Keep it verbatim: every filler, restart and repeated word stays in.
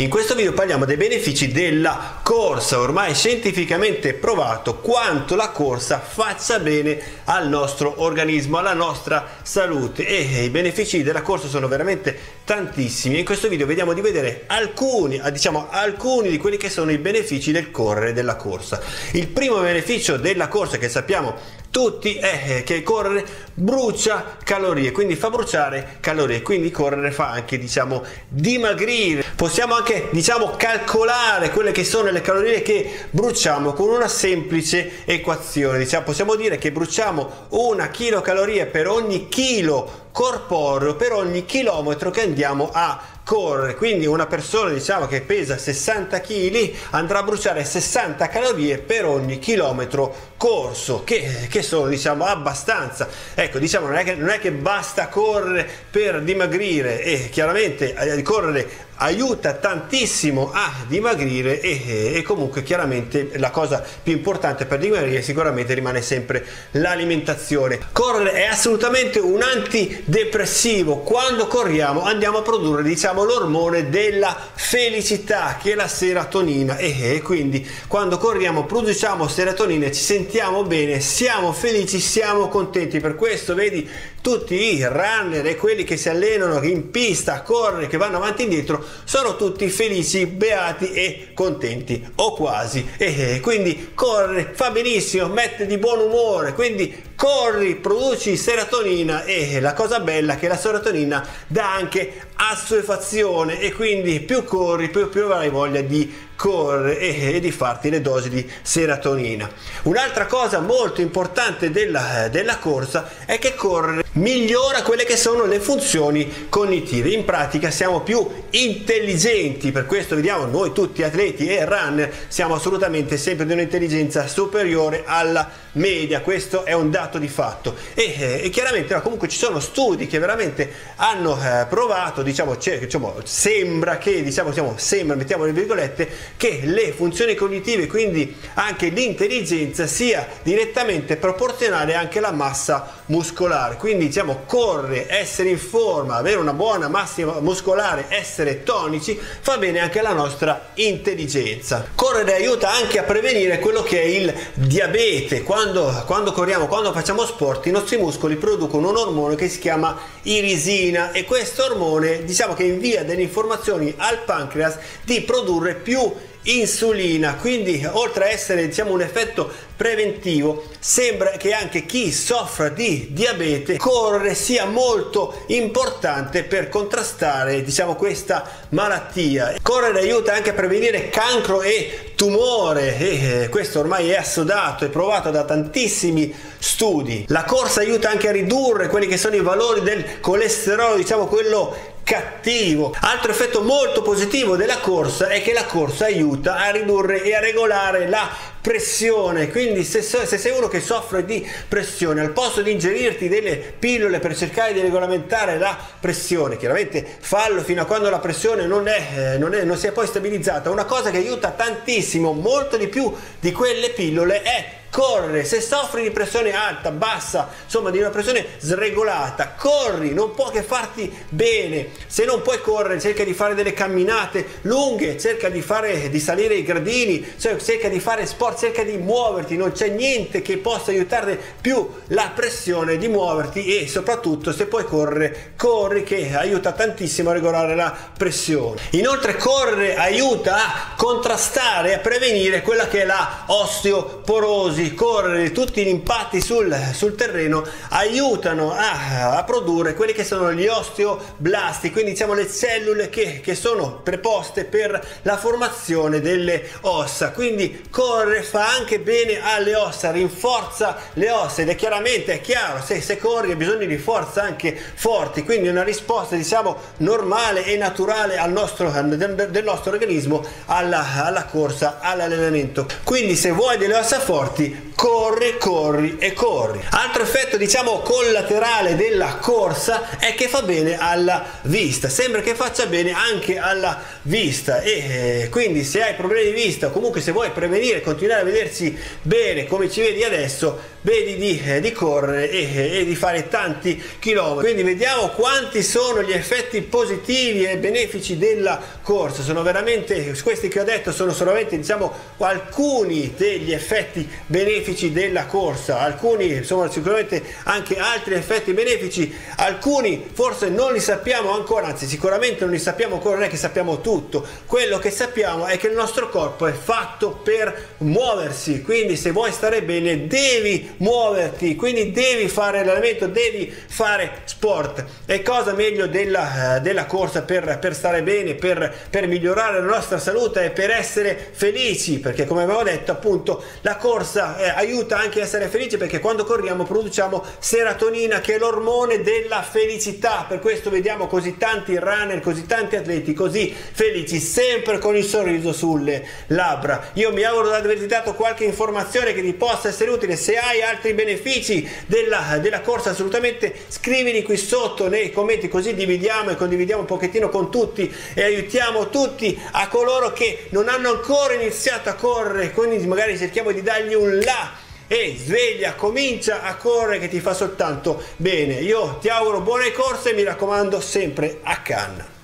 In questo video parliamo dei benefici della corsa, ormai scientificamente provato quanto la corsa faccia bene al nostro organismo, alla nostra salute, e i benefici della corsa sono veramente tantissimi. In questo video vediamo di vedere alcuni, diciamo alcuni di quelli che sono i benefici del correre, della corsa. Il primo beneficio della corsa, che sappiamo tutti, è che correre brucia calorie, quindi fa bruciare calorie, quindi correre fa anche, diciamo, dimagrire. Possiamo anche, diciamo, calcolare quelle che sono le calorie che bruciamo con una semplice equazione. Diciamo, possiamo dire che bruciamo una chilocaloria per ogni chilo corporeo per ogni chilometro che andiamo a correre. Quindi una persona, diciamo, che pesa sessanta chili andrà a bruciare sessanta calorie per ogni chilometro corso, che, che sono, diciamo, abbastanza. Ecco, diciamo, non è che, non è che basta correre per dimagrire, e chiaramente eh, correre aiuta tantissimo a dimagrire, e, e comunque chiaramente la cosa più importante per dimagrire sicuramente rimane sempre l'alimentazione. Correre è assolutamente un antidepressivo. Quando corriamo andiamo a produrre, diciamo, l'ormone della felicità, che è la serotonina, e, e quindi quando corriamo produciamo serotonina, ci sentiamo bene, siamo felici, siamo contenti. Per questo vedi tutti i runner e quelli che si allenano in pista a correre, che vanno avanti e indietro, sono tutti felici, beati e contenti, o quasi. E quindi correre fa benissimo, mette di buon umore, quindi corri, produci serotonina, e la cosa bella è che la serotonina dà anche assuefazione, e quindi più corri più, più avrai voglia di correre e, e di farti le dosi di serotonina. Un'altra cosa molto importante della, della corsa è che correre migliora quelle che sono le funzioni cognitive. In pratica siamo più intelligenti, per questo vediamo noi tutti atleti e runner siamo assolutamente sempre di un'intelligenza superiore alla media. Questo è un dato di fatto, e, e chiaramente no, comunque ci sono studi che veramente hanno eh, provato, diciamo, diciamo sembra che, diciamo, diciamo sembra, mettiamo le virgolette, che le funzioni cognitive, quindi anche l'intelligenza, sia direttamente proporzionale anche alla massa muscolare. Quindi, diciamo, correre, essere in forma, avere una buona massa muscolare, essere tonici fa bene anche alla nostra intelligenza. Correre aiuta anche a prevenire quello che è il diabete. Quando, quando corriamo, quando facciamo sport, i nostri muscoli producono un ormone che si chiama irisina, e questo ormone, diciamo, che invia delle informazioni al pancreas di produrre più insulina. Quindi, oltre a essere, diciamo, un effetto preventivo, sembra che anche chi soffra di diabete correre sia molto importante per contrastare, diciamo, questa malattia. Correre aiuta anche a prevenire cancro e tumore, e questo ormai è assodato e provato da tantissimi studi. La corsa aiuta anche a ridurre quelli che sono i valori del colesterolo, diciamo quello cattivo. Altro effetto molto positivo della corsa è che la corsa aiuta a ridurre e a regolare la pressione. Quindi se, se sei uno che soffre di pressione, al posto di ingerirti delle pillole per cercare di regolamentare la pressione, chiaramente fallo fino a quando la pressione non è, non è non si è poi stabilizzata. Una cosa che aiuta tantissimo, molto di più di quelle pillole, è correre. Se soffri di pressione alta, bassa, insomma di una pressione sregolata, corri, non può che farti bene. Se non puoi correre, cerca di fare delle camminate lunghe, cerca di fare di salire i gradini, cioè cerca di fare sport, cerca di muoverti. Non c'è niente che possa aiutare più la pressione di muoverti, e soprattutto se puoi correre, corri, che aiuta tantissimo a regolare la pressione. Inoltre correre aiuta a contrastare e a prevenire quella che è la osteoporosi. Correre, tutti gli impatti sul, sul terreno aiutano a, a produrre quelli che sono gli osteoblasti, quindi, diciamo, le cellule che, che sono preposte per la formazione delle ossa. Quindi correre fa anche bene alle ossa, rinforza le ossa, ed è chiaramente è chiaro, se, se corri hai bisogno di forza anche forti, quindi una risposta, diciamo, normale e naturale al nostro, del, del nostro organismo alla, alla corsa, all'allenamento. Quindi se vuoi delle ossa forti, corri, corri e corri. Altro effetto, diciamo, collaterale della corsa è che fa bene alla vista, sembra che faccia bene anche alla vista, e eh, quindi se hai problemi di vista, o comunque se vuoi prevenire, continuare a vedersi bene come ci vedi adesso, vedi di, eh, di correre e, e di fare tanti chilometri. Quindi vediamo quanti sono gli effetti positivi e benefici della corsa. Sono veramente, questi che ho detto sono solamente, diciamo, alcuni degli effetti benefici della corsa, alcuni sono sicuramente anche altri effetti benefici, alcuni forse non li sappiamo ancora, anzi sicuramente non li sappiamo ancora, non è che sappiamo tutto. Quello che sappiamo è che il nostro corpo è fatto per muoversi, quindi se vuoi stare bene devi muoverti, quindi devi fare allenamento, devi fare sport. E cosa meglio della, della corsa per, per stare bene, per, per migliorare la nostra salute e per essere felici, perché come avevo detto appunto la corsa eh, aiuta anche a essere felici, perché quando corriamo produciamo serotonina, che è l'ormone della felicità. Per questo vediamo così tanti runner, così tanti atleti così felici, sempre con il sorriso sulle labbra. Io mi auguro di averti dato qualche informazione che ti possa essere utile. Se hai altri benefici della, della corsa, assolutamente scrivili qui sotto nei commenti, così dividiamo e condividiamo un pochettino con tutti e aiutiamo tutti a coloro che non hanno ancora iniziato a correre, quindi magari cerchiamo di dargli un là e sveglia, comincia a correre, che ti fa soltanto bene. Io ti auguro buone corse e mi raccomando sempre a canna.